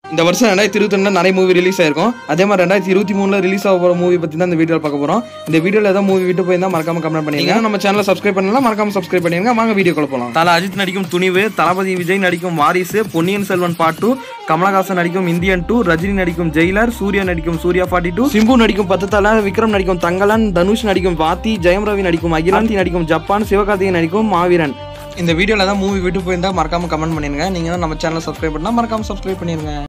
இந்த வருஷம் 2022 நிறைய மூவி ரிலீஸ் ஆயிருக்கும். அதே மாதிரி 2023 ரிலீஸ் ஆக போற மூவி பத்தி தான் இந்த வீடியோல பார்க்க போறோம். இந்த வீடியோல ஏதாவது மூவி விட்டு போயிருந்தா மறக்காம கமெண்ட் பண்ணுங்க. நம்ம சேனலை சப்ஸ்கிரைப் பண்ணலாம், மறக்காம சப்ஸ்கிரைப் பண்ணிருங்க. வாங்க வீடியோக்குள்ள போலாம். தல அஜித் நடிக்கும் துணிவு, தளபதி விஜய் நடிக்கும் வாரிசு, பொன்னியின் செல்வன் பார்ட் 2, கமலஹாசன் நடிக்கும் இந்தியன் 2, ரஜினி நடிக்கும் ஜெயிலர், சூர்யா நடிக்கும் சூர்யா 42, சிம்பு நடிக்கும் 10 தல, விக்ரம் நடிக்கும் தங்கலன், தனுஷ் நடிக்கும் வாத்தி, ஜெயம் ரவி நடிக்கும் அகிலாந்தி நடிக்கும் ஜப்பான், சிவகார்த்திகேயன் நடிக்கும் மாவீரன். இந்த வீடியோல தான் மூவி விட்டு போயிருந்தா மறக்காம கமெண்ட் பண்ணிருங்க. நீங்க தான் நம்ம சேனலை சப்ஸ்கிரைப் பண்ணா மறக்காம சப்ஸ்கிரைப் பண்ணிருங்க.